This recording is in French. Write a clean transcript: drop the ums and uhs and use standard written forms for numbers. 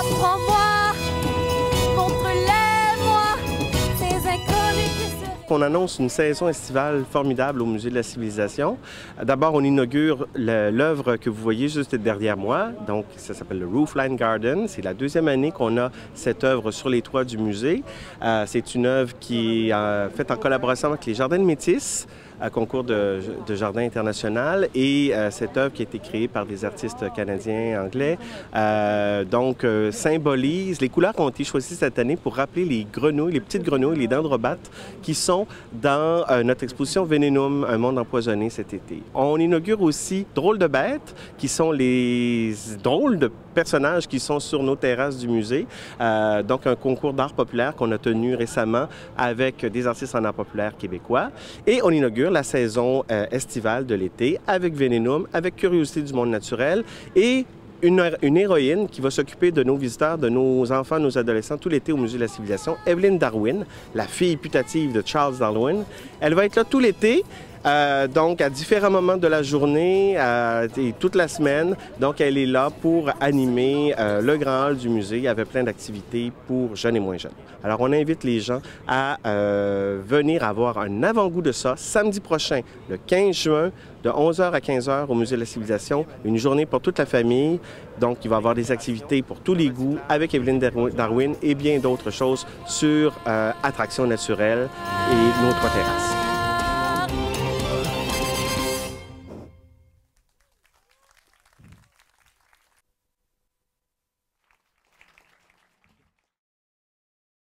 Prends-moi, montre-les-moi, ces inconnus qui se... On annonce une saison estivale formidable au Musée de la Civilisation. D'abord, on inaugure l'œuvre que vous voyez juste derrière moi. Donc, ça s'appelle le Roofline Garden. C'est la deuxième année qu'on a cette œuvre sur les toits du musée. C'est une œuvre qui est faite en collaboration avec les Jardins de Métis, à concours de jardin international, et cette œuvre qui a été créée par des artistes canadiens, anglais, symbolise, les couleurs ont été choisies cette année pour rappeler les grenouilles, les petites grenouilles, les dendrobates, qui sont dans notre exposition Venenum, un monde empoisonné cet été. On inaugure aussi Drôles de bêtes, qui sont les drôles de personnages qui sont sur nos terrasses du musée. Donc un concours d'art populaire qu'on a tenu récemment avec des artistes en art populaire québécois. Et on inaugure la saison estivale de l'été avec Venenum, avec Curiosité du monde naturel et une héroïne qui va s'occuper de nos visiteurs, de nos enfants, nos adolescents tout l'été au Musée de la Civilisation, Evelyn Darwin, la fille putative de Charles Darwin. Elle va être là tout l'été. Donc, à différents moments de la journée et toute la semaine. Donc, elle est là pour animer le grand hall du musée. Il y avait plein d'activités pour jeunes et moins jeunes. Alors, on invite les gens à venir avoir un avant-goût de ça samedi prochain, le 15 juin, de 11h à 15h au Musée de la Civilisation. Une journée pour toute la famille. Donc, il va y avoir des activités pour tous les goûts avec Evelyn Darwin et bien d'autres choses sur attractions naturelles et nos trois terrasses.